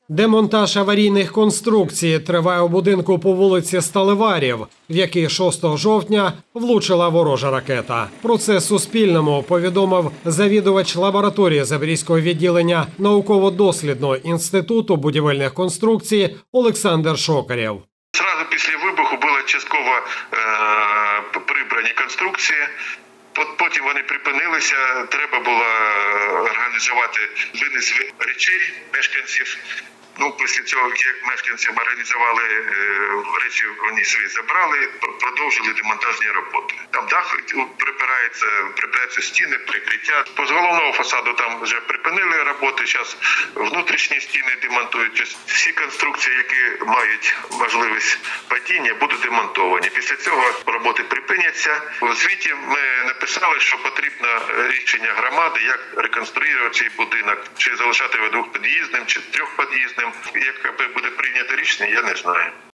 Демонтаж аварійних конструкцій триває у будинку по вулиці Сталеварів, в який 6 жовтня влучила ворожа ракета. Про це Суспільному повідомив завідувач лабораторії Запорізького відділення науково-дослідного інституту будівельних конструкцій Олександр Шокарєв. Зразу після вибуху були частково прибрані конструкції. Потім вони припинилися, треба було організувати винес речей мешканців. Після цього, як мешканцям організували речі, вони свої забрали, продовжили демонтажні роботи. Там дах припираються стіни, прикриття. З головного фасаду там вже припинили роботи, зараз внутрішні стіни демонтують. Всі конструкції, які мають можливість падіння, будуть демонтовані. Після цього роботи припиняться. У звіті ми написали, що потрібно рішення громади, як реконструювати цей будинок, чи залишати його двохпід'їзним, чи трьохпід'їзним. Як буде прийнято рішення, я не знаю.